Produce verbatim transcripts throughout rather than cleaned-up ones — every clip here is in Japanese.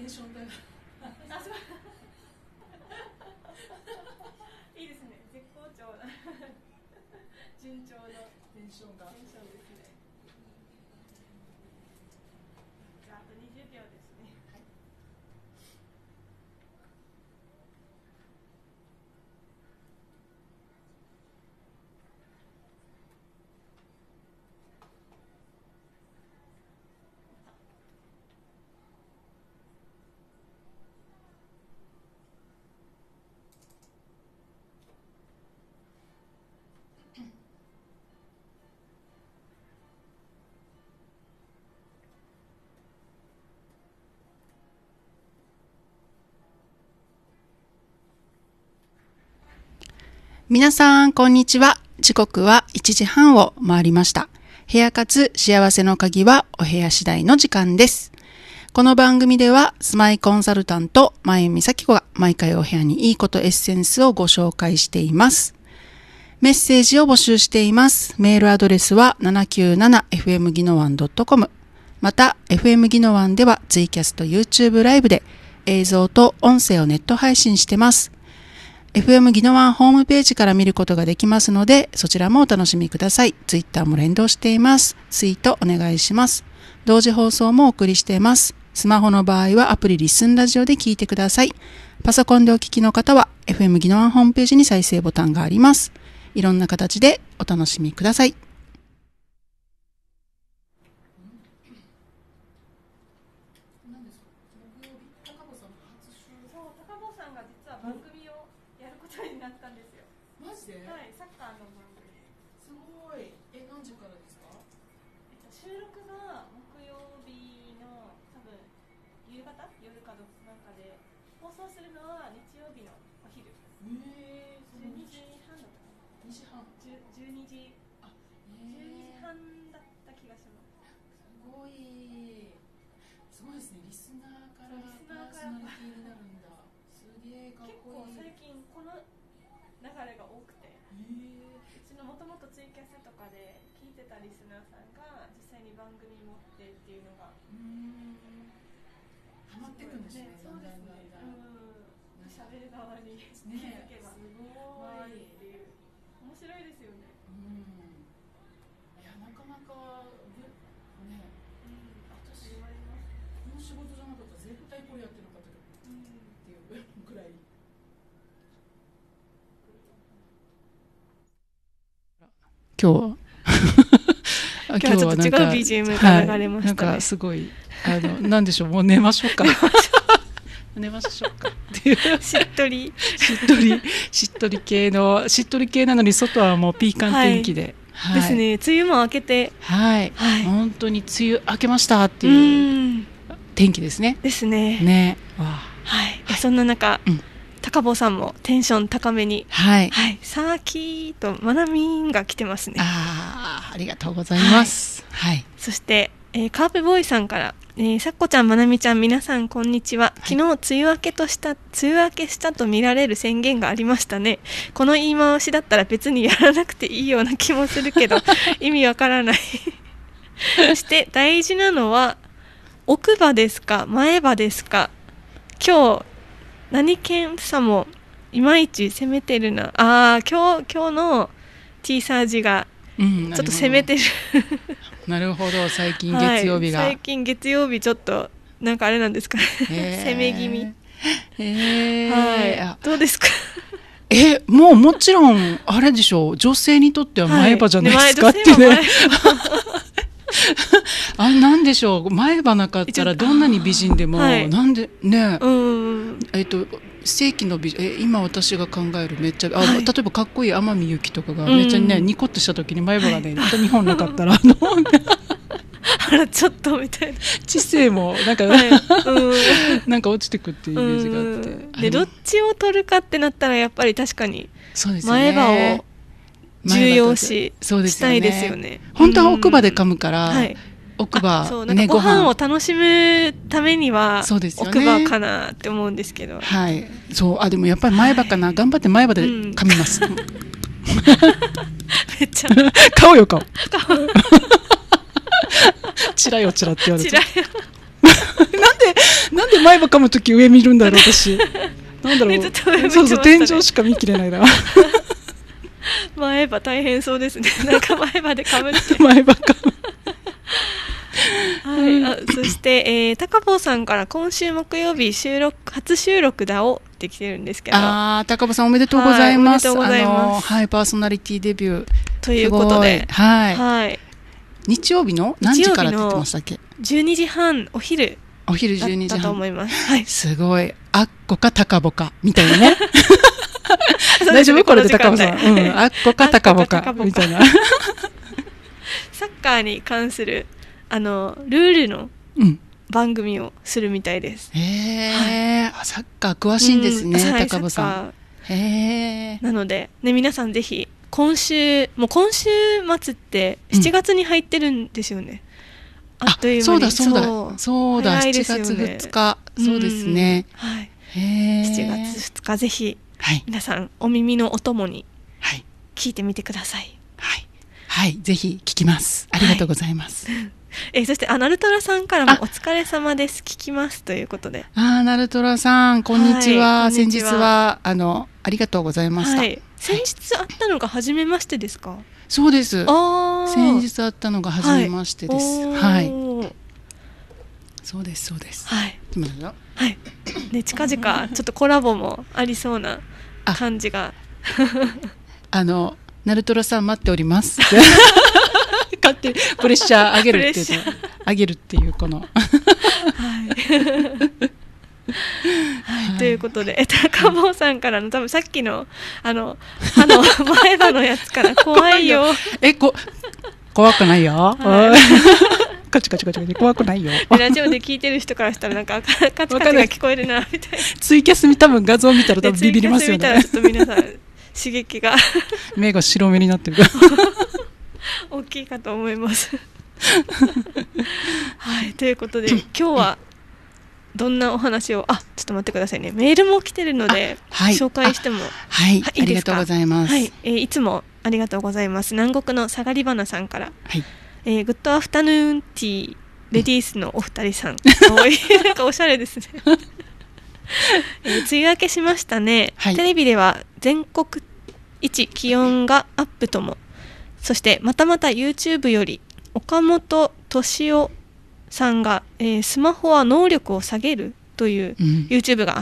ンションがあ、そういいですね。絶好調な順調のテンションがテンションですね。じゃああとにじゅうびょうですね。はい。 皆さん、こんにちは。時刻はいちじはんを回りました。部屋活幸せの鍵はお部屋次第の時間です。この番組では、住まいコンサルタント、まゆみさきこが毎回お部屋にいいことエッセンスをご紹介しています。メッセージを募集しています。メールアドレスは ななきゅうななエフエムギノワンドットコム。また、エフエム ギノワンではツイキャスと YouTube ライブで映像と音声をネット配信してます。エフエム ギノワンホームページから見ることができますので、そちらもお楽しみください。ツイッターも連動しています。ツイートお願いします。同時放送もお送りしています。スマホの場合はアプリリスンラジオで聞いてください。パソコンでお聞きの方は エフエム ギノワンホームページに再生ボタンがあります。いろんな形でお楽しみください。 番組をやることになったんですよ。 マジで？ はい、サッカーの番組。 すごい。え、何時からですか？ えっと、収録が木曜日の多分夕方、夜かどなんかで、放送するのは日曜日のお昼。 えー、 じゅうにじはんだったかな。 にじはん。 じゅうにじ。 あ、 えー、じゅうにじはんだった気がします。 すごい。すごいですね。リスナーからパーソナリティになるんだ。 結構最近この流れが多くて、うちのもともとツイキャスとかで聞いてたリスナーさんが実際に番組持ってっていうのがハマってくんですね。 そうですね。喋る側に気づけばすごいっていう面白いですよね。 いや、なかなかね、私この仕事じゃなかったら絶対これやってなかったっていうぐらい。 今日今日はちょっと違う ビージーエム が流れましたね。 なんかすごいあのなんでしょう、もう寝ましょうか寝ましょうかっていうしっとりしっとりしっとり系のしっとり系なのに外はもうピーカン天気で、 はいはい、ですね。梅雨も明けて、 はい、はい、本当に梅雨明けましたっていう天気ですね。 ですね。 ね、わあ、はい。はい、そんな中、うん、高坊さんもテンション高めに、 はい、 はい、サーキーとマナミンが来てますね。 ああ、ありがとうございます。はい。はい、 そして、えー、カープボーイさんから、えー、さっこちゃん、まなみちゃん、皆さんこんにちは。昨日、はい、梅雨明けとした梅雨明けしたと見られる宣言がありましたね。この言い回しだったら別にやらなくていいような気もするけど意味わからないそして大事なのは奥歯ですか前歯ですか。今日何県さもいまいち攻めてるなあ。今日今日の T サージがちょっと攻めてる、 うん、なるほど。最近月曜日が、はい、 最近月曜日ちょっとなんかあれなんですかね攻め気味、 えーはい、どうですかえ、もうもちろんあれでしょう、女性にとっては前歯じゃないですか、はい、ってねあれなんでしょう、前歯なかったらどんなに美人でも、はい、なんでね、うんえっと正規の美え今私が考えるめっちゃあ、はい、例えばかっこいい天海祐希とかがめっちゃね、うん、ニコッとした時に前歯がねまたにほんなかったらあのあらちょっとみたいな知性もなんか、はい、うんなんか落ちてくっていうイメージがあって、 でどっちを取るかってなったらやっぱり確かに前歯を重要視したいですよね。 本当は奥歯で噛むから、はい、奥歯そうなんかご飯を楽しむためには奥歯かなって思うんですけど、 はい、そうあでもやっぱり前歯かな、はい、頑張って前歯で噛みます、うん、 めっちゃ顔よ顔チラよチラって言われてなんでなんで前歯噛むとき上見るんだろう私。なんだろう。 ねずっと上見てましたねそうそう、天井しか見きれないな。 前歯大変そうですね。なんか前歯でかぶって。 前歯噛む。 はい、あそして、えー、高坊さんから今週木曜日収録初収録だおって来てるんですけど、 あー、高坊さんおめでとうございます。 はい、おめでとうございます。 あのはい、パーソナリティデビューということで、 すごいはい、 はい、 日曜日の何時からって言ってましたっけ？ じゅうにじはんお昼お昼だじゅうにじはんったと思います。はい、 すごい、あっこか高ぼかみたいなね。 そうですね大丈夫これで高ぼさん。 この時間帯うん、あっこか高ぼかみたいな。 サッカーに関するあのルールのうん番組をするみたいです。 へえ、あ、サッカー詳しいんですね、 うんはい高坊さん。へえ。 なので、ね、皆さんぜひ今週もう今週末ってしちがつに入ってるんですよね。うん、あっという間に。 そうだそうだそうだ、 早い 7 ですよね、 月ふつか、そうですね。 うんはい、 へえ。 しちがつふつかぜひ、 はい、 皆さんお耳のお供にはい聞いてみてください。 はいはい、ぜひ聞きます。ありがとうございます。はい、 えー、そしてアナルトラさんからもお疲れ様です聞きますということで、 あ、ナルトラさんこんにちは、 はい、 先日はあのありがとうございました。はい、 先日会ったのが初めましてですか？ そうです。 あ、 先日会ったのが初めましてです。はい、はい、そうですそうです。 はい、 今だはい、ね、近々ちょっとコラボもありそうな感じがあのナルトラさん待っております。勝手にプレッシャー上げるっていう上げるっていうこの。はいはい、ということで、え高坊さんからの多分さっきのあの歯の前歯のやつから怖いよ。 えこ怖くないよ。はい、カチカチカチカチ怖くないよ。 ラジオで聞いてる人からしたらなんかカチカチが聞こえるなみたいな。 ツイキャス見多分画像見たら多分ビビりますよね。 ツイキャス見たらちょっと皆さん刺激が目が白目になってる。 大きいかと思います。はい、ということで今日はどんなお話を、あ、ちょっと待ってくださいね。メールも来てるので、はい、紹介しても、 はい、はい、ありがとうございます。 はい、えー、いつもありがとうございます。南国の下がり花さんから、 はい、 えー、グッドアフタヌーンティーレディースのお二人さん、なんかおしゃれですね。えー、梅雨明けしましたね。はい、テレビでは全国一気温がアップとも。そしてまたまた YouTube より岡本敏夫さんが、えー、スマホは能力を下げるという YouTube があって、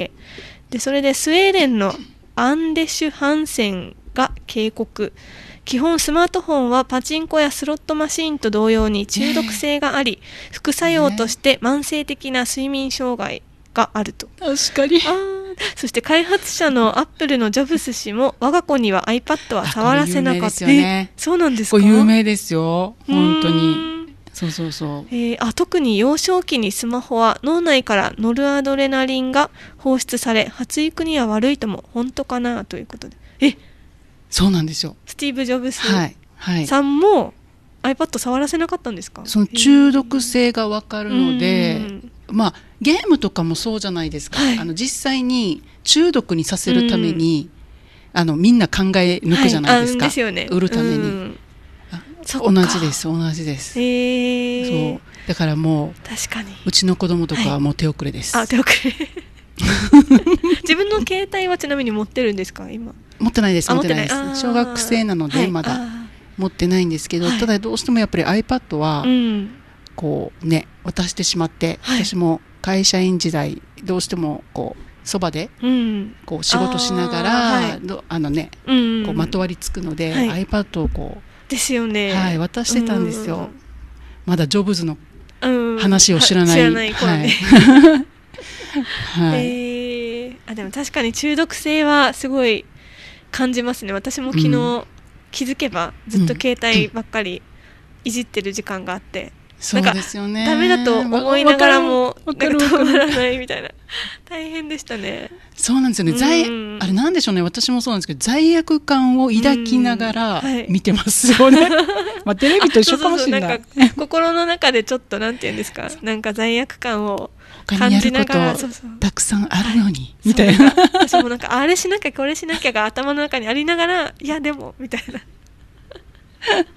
うん、でそれでスウェーデンのアンデシュ・ハンセンが警告、基本スマートフォンはパチンコやスロットマシーンと同様に中毒性があり、ね、副作用として慢性的な睡眠障害があると。 確かに。 あ、そして開発者のアップルのジョブス氏も我が子には iPad は触らせなかった。 ね、 そうなんですか？ 有名ですよ本当に。そうそうそう、 えー、あ特に幼少期にスマホは脳内からノルアドレナリンが放出され発育には悪いとも本当かなということで、えそうなんですよ。 スティーブ・ジョブスさんも、はいはい、iPad 触らせなかったんですか？ その中毒性が分かるので、まあゲームとかもそうじゃないですか、はい、あの実際に中毒にさせるために、うん、あのみんな考え抜くじゃないですか、はい、ですよね、売るために、うん、同じです同じです、えー、そうだからもう確かにうちの子供とかはもう手遅れです、 はい、あ手遅れ自分の携帯はちなみに持ってるんですか？今持ってないです持ってないです小学生なのでまだ持ってないんですけど、はい、ただどうしてもやっぱり iPad はこうね渡してしまって、はい、私も会社員時代どうしてもこうそばでこう仕事しながら、はい、あのね、うん、こうまとわりつくので、はい、iPad をこうですよね、 はい、渡してたんですよ、うん、まだジョブズの話を知らない、うん、知らない頃ね、 はい、えー、あでも確かに中毒性はすごい感じますね。私も昨日、うん、気づけばずっと携帯ばっかりいじってる時間があって、 そうですよね、 ダメだと思いながらもなんか止まらないみたいな大変でしたね。 そうなんですよね、罪、うん、あれなんでしょうね、私もそうなんですけど罪悪感を抱きながら見てますよね、うんはい、まあテレビと一緒かもしれない。 そうそうそう、なんか心の中でちょっとなんていうんですか、なんか罪悪感を感じながら、 そうそうたくさんあるのに、はい、みたいな。 私もなんかあれしなきゃこれしなきゃが頭の中にありながら、いやでもみたいな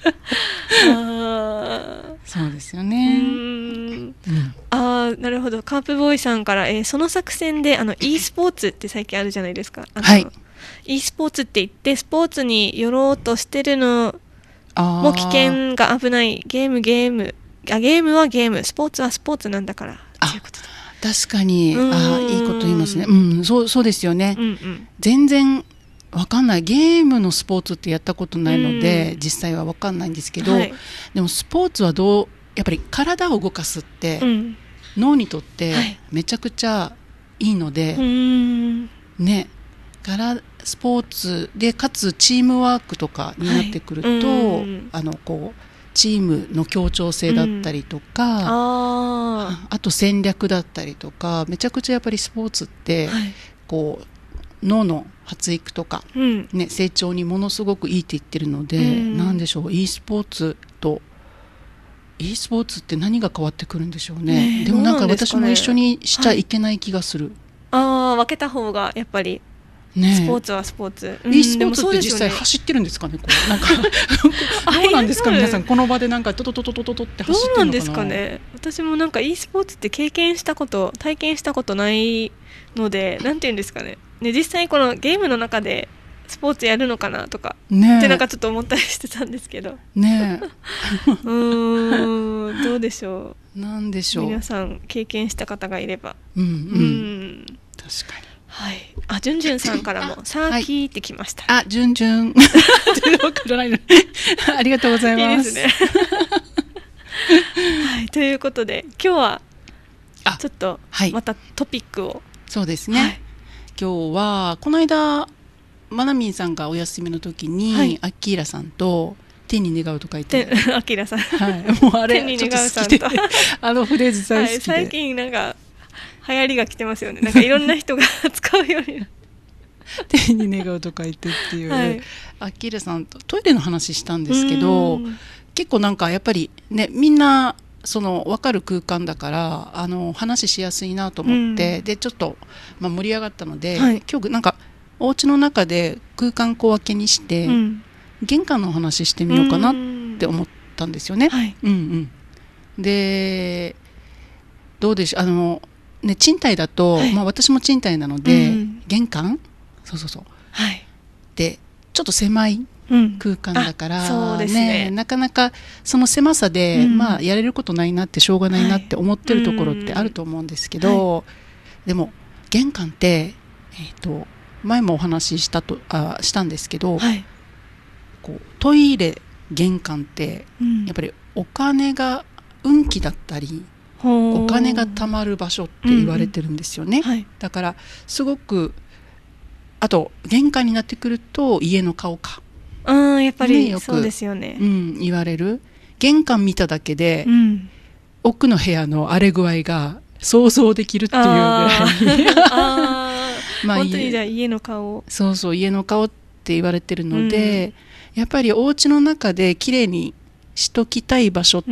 あそうですよね。 うん、ああなるほど。 カープボーイさんから、えーその作戦であの e スポーツって最近あるじゃないですか。あのはい e スポーツって言ってスポーツに寄ろうとしてるのあーもう危険が危ない。ゲームゲームあゲームはゲーム、スポーツはスポーツなんだからあということで。 確かに、 うんあーいいこと言いますね。うん、そうそうですよね。 うんうん全然わかんない。ゲームのスポーツってやったことないので、うん、実際はわかんないんですけど、はい、でもスポーツはどうやっぱり体を動かすって、うん、脳にとってめちゃくちゃいいので、はい、ね、からスポーツでかつチームワークとかになってくると、はい、あのこうチームの協調性だったりとか、うん、あ, あと戦略だったりとか、めちゃくちゃやっぱりスポーツって、はい、こう脳の発育とか、うんね、成長にものすごくいいって言ってるので、うん、なんでしょう e スポーツと e スポーツって何が変わってくるんでしょうね。ね、でもなんか私も一緒にしちゃいけない気がする、 はい、ああ分けた方がやっぱり、ね、スポーツはスポーツ、 うん、e スポーツって実際走ってるんですかね。こうなんかどうなんですか皆さん、この場でなんかトトトトトトトって走ってるのかな。 どうなんですかね。私もなんか e スポーツって経験したこと体験したことないので、なんていうんですかね、ね、実際このゲームの中でスポーツやるのかなとか、ね、ってなんかちょっと思ったりしてたんですけどねうーんどうでしょう。 なんでしょう、 皆さん経験した方がいれば。 うんうん、うん確かに。 はい、あ、じゅんじゅんさんからもサーキーってきました。 はい、あ、じゅんじゅんありがとうございます。 いいですねはい、ということで今日はちょっとまたトピックを、はい、 そうですね、はい、今日はこの間まなみんさんがお休みの時に、はい、アッキーラさんと天に願うと書いてアッキーラさん、 はい、もうあれ天に願うさんとあのフレーズ大好きで、はい、 最近なんか流行りが来てますよね。なんかいろんな人が使うようにな天に願うと書いてっていう、はい、アッキーラさんとトイレの話したんですけど、結構なんかやっぱりね、みんなその分かる空間だからあの話しやすいなと思って、うん、でちょっと、まあ、盛り上がったので、はい、今日なんかお家の中で空間小分けにして、うん、玄関の話してみようかなって思ったんですよね、はい、うんうん、でどうでしょう、あのね、賃貸だと、はい、まあ、私も賃貸なので、うん、玄関そうそうそう、はい、でちょっと狭い空間だから、うんそうですねね、なかなかその狭さで、うん、まあ、やれることないなってしょうがないなって思ってるところってあると思うんですけど、はい、でも玄関って、えーと、前もお話ししたとあしたんですけど、はい、こうトイレ玄関って、うん、やっぱりお金が運気だったりお金が貯まる場所って言われてるんですよね、うんうんはい、だからすごくあと玄関になってくると家の顔か、 うん、やっぱり、ね、そうですよね、 うん、言われる。玄関見ただけで、うん、奥の部屋の荒れ具合が想像できるっていうぐらいあまあ、本当にじゃあ家の顔、 そうそう家の顔って言われてるので、うん、やっぱりお家の中で綺麗にしときたい場所って、うん、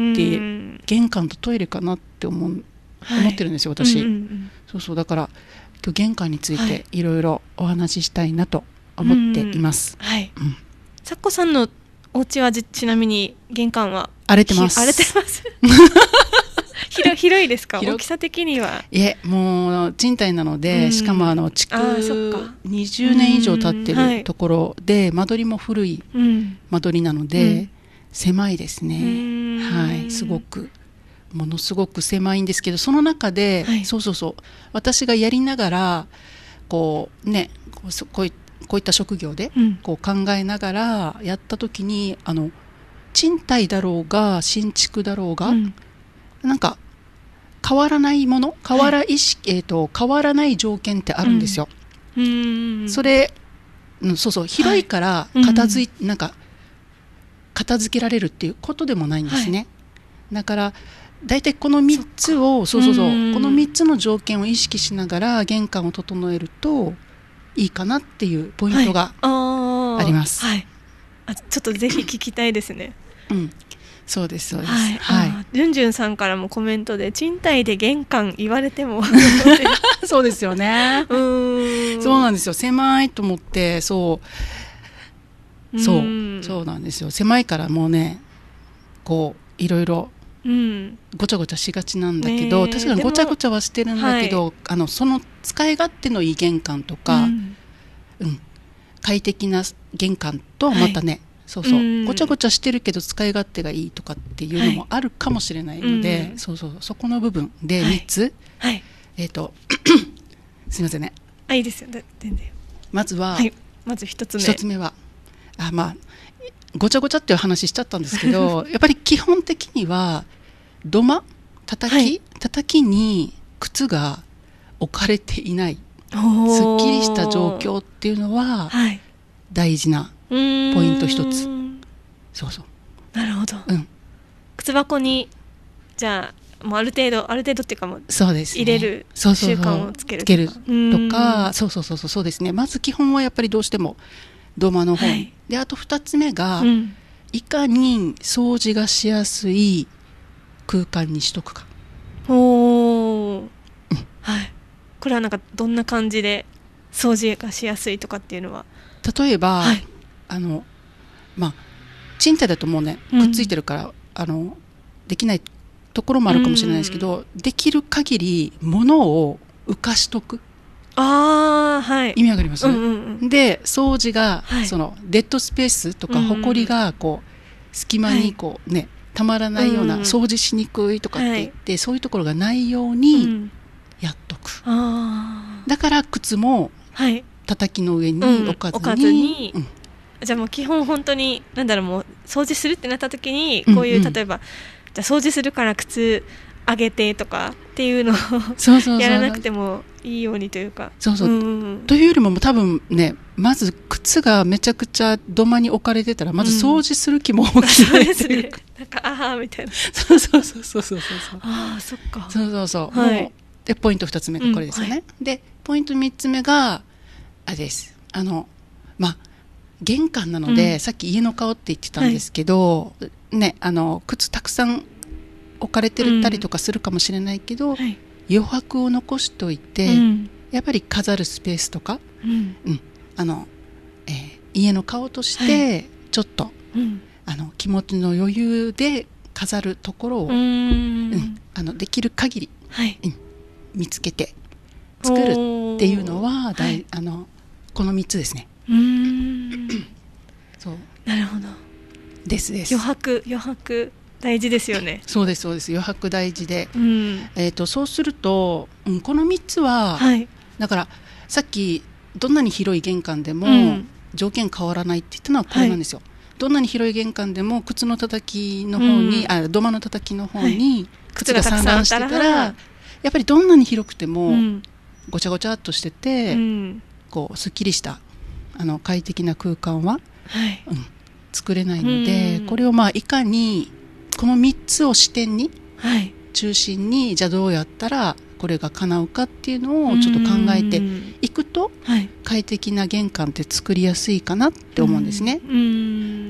玄関とトイレかなって思う、はい、思ってるんですよ私、うんうんうん、そうそうだから今日玄関についていろいろお話ししたいなと思っています、 はい、うん、さっこさんのお家は ち, ちなみに玄関は荒れてます荒れてます広, 広いですか？大きさ的には。 いえ、もう賃貸なので、うん、しかもあの築にじゅうねん以上経ってるところで、間取りも古い間取りなので、うん、狭いですね、はい、すごくものすごく狭いんですけど、その中で、はい、そうそうそう私がやりながらこうねこうこういこういった職業でこう考えながらやった時に、あの賃貸だろうが新築だろうが、うん、なんか変わらないもの変わら意識、はい、えーと、変わらない条件ってあるんですよ、うん、うんそれ、うん、そうそう広いから片付い、はい、なんか片付けられるっていうことでもないんですね、はい、だからだいたいこのみっつをそうそうそうこのみっつの条件を意識しながら玄関を整えるといいかなっていうポイントがあります、 はい、ああちょっとぜひ聞きたいですねうん、そうですそうです、 はいはい、じゅんじゅんさんからもコメントで賃貸で玄関言われてもそうですよねうーんそうなんですよ狭いと思ってそうそうそうなんですよ狭いからもうねこういろいろうんごちゃごちゃしがちなんだけど、 ね、 確かにごちゃごちゃはしてるんだけど、はい、あのその使い勝手のいい玄関とか、うんうん、快適な玄関とまたね、はい、そうそう、うん、ごちゃごちゃしてるけど使い勝手がいいとかっていうのもあるかもしれないので、はい、うん、そうそう、そこの部分でみっつ、はいはい、えっ、ー、とすいませんね、 あ、いいですよ、全然。 まずは、 はい、まず一つ目一つ目はあ、まあごちゃごちゃっていう話しちゃったんですけどやっぱり基本的には土間叩き、はい、叩きに靴が置かれていない、すっきりした状況っていうのは大事なポイント一つ。そうそう、 なるほど、 うん、 靴箱にじゃあもうある程度ある程度っていうかもうそうです、ね、 入れる習慣をつけるとか、そうそうそう、つけるとか、そうそうそうそうですね。まず基本はやっぱりどうしても土間の方、はい、であとふたつめが、うん、いかに掃除がしやすい空間にしとくか。 おー、うん、はい。これはなんかどんな感じで掃除がしやすいとかっていうのは、 例えば、はい、あのまあ賃貸だともうねくっついてるから、うん、あのできないところもあるかもしれないですけど、うん、できる限り物を浮かしとく。 あー、はい、 意味わかります、 うんうんうん、 で掃除が、はい、そのデッドスペースとか、うんうん、ほこりがこう隙間にこう、はい、ねたまらないような、うん、掃除しにくいとかって言って、はい、そういうところがないようにやっとく、うん、あだから靴も叩きの上に置かずに、うん、置かずに、うん、 じゃあもう基本本当に何だろう、もう掃除するってなった時にこういう、うんうん、例えばじゃあ掃除するから靴上げてとかっていうのをそうそうそうやらなくてもいいようにというか、 そうそう、うん、というよりも多分ね、まず靴がめちゃくちゃ土間に置かれてたらまず掃除する気も起きない、うん、そうですね、 なんかあーみたいな、 そうそうそうそうそうそう、 あーそっか、 そうそうそう、はい、でポイントふたつめがこれですよね、うん、はい、でポイントみっつめがあれです、あのまあ玄関なので、うん、さっき家の顔って言ってたんですけど、はい、ね、あの靴たくさん置かれてたりとかするかもしれないけど、うん、はい、余白を残しといて、うん、やっぱり飾るスペースとか、うんうん、あのえー、家の顔としてちょっと、はい、あの気持ちの余裕で飾るところを、うんうん、あのできる限り、はい、うん、見つけて作るっていうのはだい、はい、あのこのみっつですね。うーんそうなるほどですです。 余白余白大事ですよね。 そうですそうです、余白大事で、うん、えー、とそうすると、うん、このみっつは、はい、だからさっきどんなに広い玄関でも、うん、条件変わらないって言ったのはこれなんですよ、はい、どんなに広い玄関でも靴の叩きの方に、うん、あ土間の叩きの方に靴が散乱してたら、はい、やっぱりどんなに広くても、うん、ごちゃごちゃっとしてて、うん、こうすっきりしたあの快適な空間は、はい、うん、作れないので、うん、これをまあいかにこのみっつを視点に、はい、中心にじゃあどうやったらこれが叶うかっていうのをちょっと考えていくと、はい、快適な玄関って作りやすいかなって思うんですね。うん、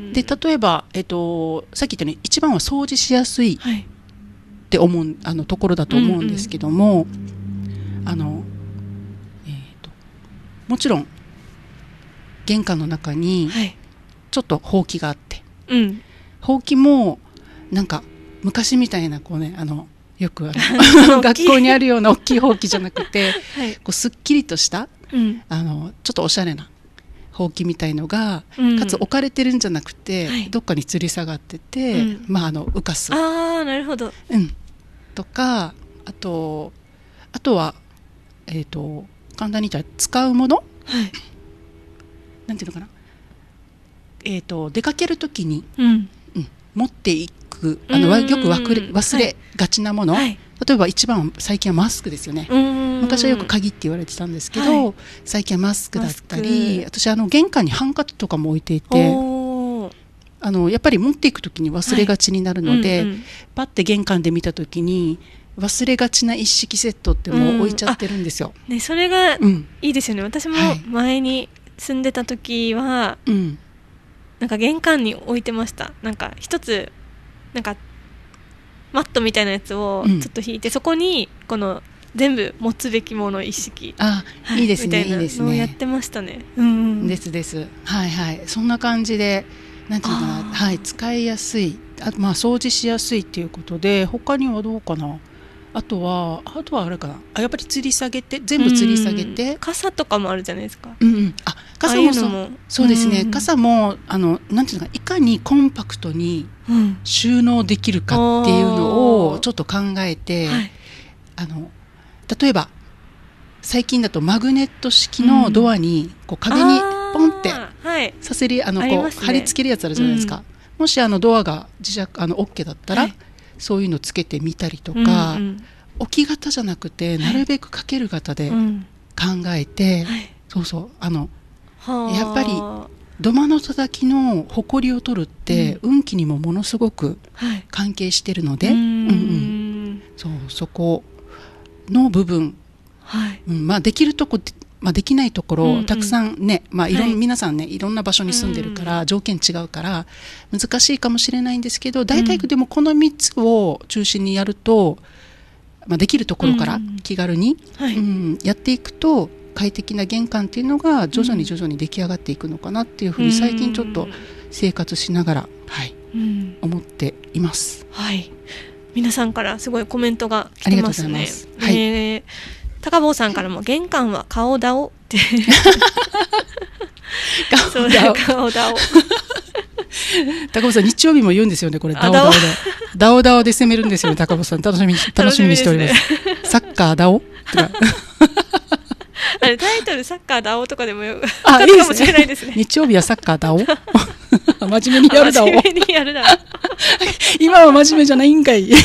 で例えば、えっと、さっき言ったように一番は掃除しやすいって思う、あのところだと思うんですけども、あの、えーと、もちろん玄関の中にちょっとほうきがあって、はい、ほうきもなんか昔みたいなこうね、あのよくあの学校にあるような大きいほうきじゃなくて、はい、こうすっきりとした、うん、あのちょっとおしゃれなほうきみたいのが、うん、かつ置かれてるんじゃなくて、はい、どっかに吊り下がってて、うん、まああの浮かす、 あーなるほど、 うん、とかあとあとはえっ、ー、と簡単に言ったら使うもの、はい、なんていうのかな、えっ、ー、と出かけるときに、うん、うん、持っていくあのよく忘れ、忘れがちなもの、はい、例えば一番最近はマスクですよね。昔はよく鍵って言われてたんですけど、はい、最近はマスクだったり、私あの玄関にハンカチとかも置いていて、あのやっぱり持っていくときに忘れがちになるので、はい、うんうん、パッて玄関で見たときに忘れがちな一式セットってもう置いちゃってるんですよ、 うん、ね、それがいいですよね、うん、私も前に住んでた時は、うん、なんか玄関に置いてました。なんか一つなんかマットみたいなやつをちょっと引いて、うん、そこにこの全部持つべきもの一式、 あ、はい、いいですね、 みたいなのをやってましたね。うんうん、 ですです、はいはい、そんな感じでなんていうのかな、はい、使いやすい、 あまあ掃除しやすいっていうことで、他にはどうかな。あとはあとはあれかなあ、やっぱり吊り下げて全部吊り下げて、 うん、傘とかもあるじゃないですか。 うんうん、あ傘も そ, ああいうのもそうですね、 うん、 傘もあのなんていうのか、いかにコンパクトに収納できるかっていうのをちょっと考えて、はい、あの例えば最近だとマグネット式のドアにこう壁にポンってさせる、あのこう貼り付けるやつあるじゃないですか、うん、もしあのドアが磁石あの OK だったら、はい、そういうのつけてみたりとか、うんうん、置き型じゃなくてなるべくかける型で考えて、はい、そうそう、あのやっぱり土間の叩きのほこりを取るって、うん、運気にもものすごく関係してるので、はい、うんうん、そうそこの部分、はい、うん、まあ、できるとこ、まあ、できないところ、うんうん、たくさんね、まあ、いろん、はい、皆さんねいろんな場所に住んでるから、うん、条件違うから難しいかもしれないんですけど、大体でもこのみっつを中心にやると、まあ、できるところから気軽に、うんはい、うん、やっていくと快適な玄関っていうのが徐々に徐々に出来上がっていくのかなっていうふうに最近ちょっと生活しながら、はい、うん、思っています。 はい、皆さんからすごいコメントが来てますね。ありがとうございます。はい、えー、高坊さんからも玄関は顔倒って顔倒顔倒高坊さん日曜日も言うんですよね、これダオダオでダオダオで攻めるんですよね、高坊さん楽しみ楽しみにしております。サッカーダオとかあれタイトルサッカーダオとかでもよかったかもしれないですね。 日曜日はサッカーダオ真面目にやるダオ真面目にやるダオ今は真面目じゃないんかい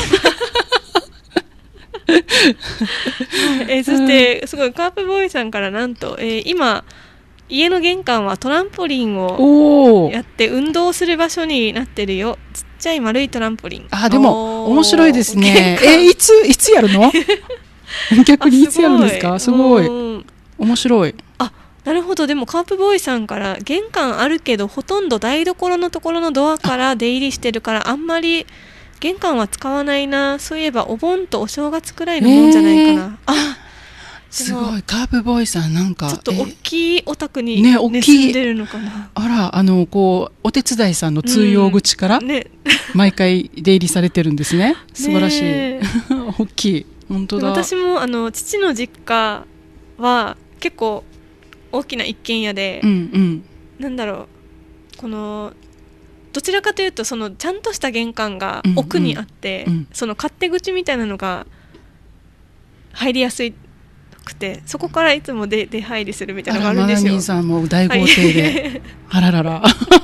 えー、そしてすごいカープボーイさんからなんと、えー、今家の玄関はトランポリンをやって運動する場所になってるよ。ちっちゃい丸いトランポリン。 あ、でも面白いですね。えー、いついつやるの逆にいつやるんですか。すごい面白い。 あ、なるほど。でもカープボーイさんから玄関あるけどほとんど台所のところのドアから出入りしてるからあんまり玄関は使わないな。そういえばお盆とお正月くらいのもんじゃないかな、えー、あ、 すごい。カープボーイさんなんかちょっと大きいお宅に、ねね、住んでるのかな。 あら、あのこうお手伝いさんの通用口から、うんね、毎回出入りされてるんですね。素晴らしい、ね、大きい。本当だ。 私もあの父の実家は結構大きな一軒家で、うんうん、なんだろう、このどちらかというとそのちゃんとした玄関が奥にあって、うんうん、その勝手口みたいなのが入りやすくて、そこからいつも出出入りするみたいなのがあるんですよ。 マナミンさんも大豪邸であららら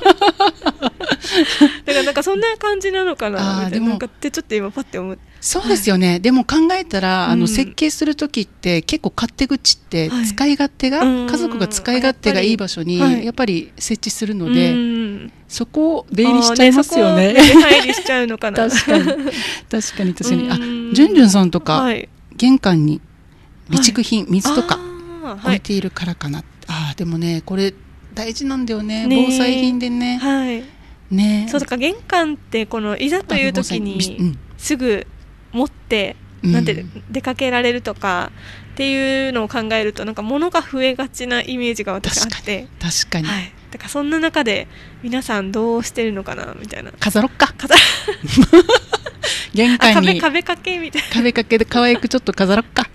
だからなんかそんな感じなのかなみたいな、なんかってちょっと今パッて思って。 そうですよね、はい、でも考えたら、うん、あの設計するときって結構勝手口って使い勝手が、はい、家族が使い勝手がいい場所にやっぱり設置するので、はい、そこを出入りしちゃいますよね。 ね、そこ出入りしちゃうのかな確かに確かに確かに。あ、じゅんじゅんさんとか、はい、玄関に備蓄品、はい、水とか置いているからかな、はい、あ、でもねこれ大事なんだよね、ね、防災品でね、はいね、 そうだから玄関ってこのいざという時にすぐ持ってなんて出かけられるとかっていうのを考えるとなんか物が増えがちなイメージが私あって、 確かに、 はい、だからそんな中で皆さんどうしてるのかなみたいな。 飾ろっか飾玄関に壁, 壁掛けみたいな、 壁掛けで可愛くちょっと飾ろっか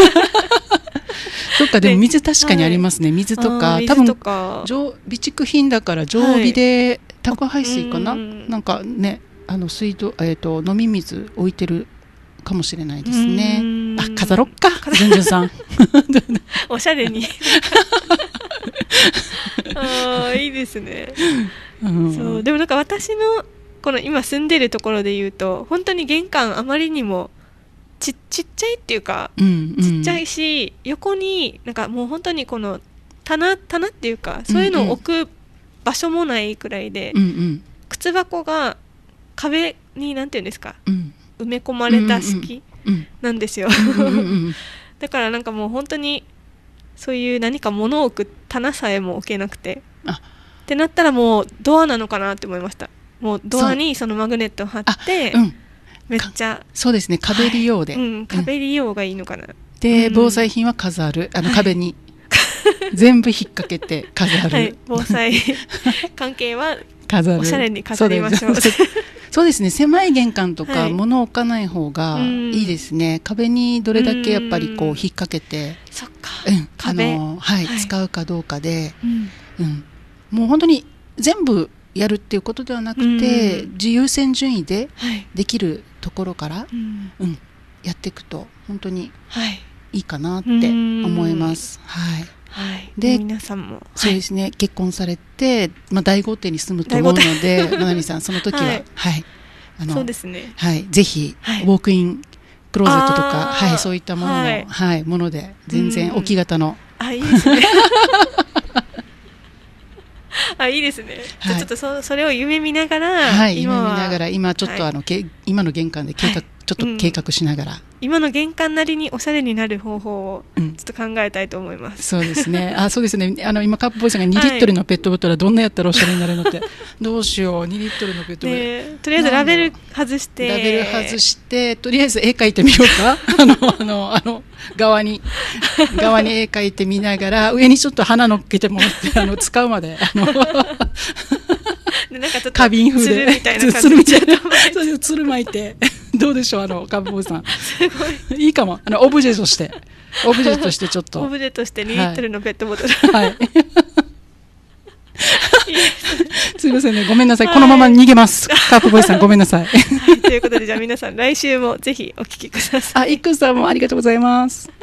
そっか。でも水確かにありますね、はい、水とか多分備蓄品だから常備で、はい、宅配水かな、なんかね、あの水道、えーと、飲み水置いてるかもしれないですね。あ、飾ろっかじゅんじゅんさんおしゃれにあ、いいですね、うん、そうでもなんか私のこの今住んでるところで言うと本当に玄関あまりにも ち, ちっちゃいっていうか、うんうん、ちっちゃいし横になんかもう本当にこの棚棚っていうかそういうのを置く場所もないくらいで、うんうん、靴箱が壁になんていうんですか、うん、埋め込まれた式なんですよ、うんうんうん、だからなんかもう本当にそういう何か物を置く棚さえも置けなくて、あってなったらもうドアなのかなって思いました。もうドアにそのマグネットを貼って、うん、めっちゃそうですね、壁利用で、 はい、うん、壁利用がいいのかな、うん、 で防災品は飾る、あの壁に、はい、全部引っ掛けて飾る、 はい、防災関係は飾る、おしゃれに飾りましょうそうですね、狭い玄関とか、 はい、 物を置かない方がいいですね。壁にどれだけやっぱりこう引っ掛けて、 そっか、 うん、 壁、 あの、はい、 はい、 使うかどうかで、 うんうん、もう本当に全部やるっていうことではなくて、自優先順位でできるところから、はい、うんうん、やっていくと本当にいいかなって思います。はい。 はい、 で皆さんもそうですね、はい、結婚されて、まあ、大豪邸に住むと思うので、まなみさんその時は、はい、はい、あのそうですね、はい、ぜひ、はい、ウォークインクローゼットとか、はい、そういったものの、はいはい、もので全然置き型の、 あ、いいですねあ、いいですね、はい、ちょっと そ, それを夢見ながら、 はい、夢見ながら今ちょっと、はい、あのけ今の玄関で計画、はい、ちょっと計画しながら、うん、 今の玄関なりにおしゃれになる方法をちょっと考えたいと思います、 うん、そうですね、あ、そうですね、あの今カップボーイさんがにリットルのペットボトルはどんなやったらおしゃれになるのって、はい、どうしよう、にリットルのペットボトル、 ね、とりあえずラベル外してラベル外してとりあえず絵描いてみようかあのあのあの側に側に絵描いてみながら上にちょっと花乗っけてもらってあの使うまであのでなんかちょっと花瓶風でつるみたいな感じでそういうつる巻いてどうでしょう、あのカップボーイさんすごいいいかも、あのオブジェとしてオブジェとしてちょっとオブジェとしてにリットルのペットボトル、 はい、はいすいませんね、ごめんなさい、はい、このまま逃げますカップボーイさんごめんなさい、 はい、ということでじゃあ皆さん来週もぜひお聞きください。 あ、いっくんさんもありがとうございます。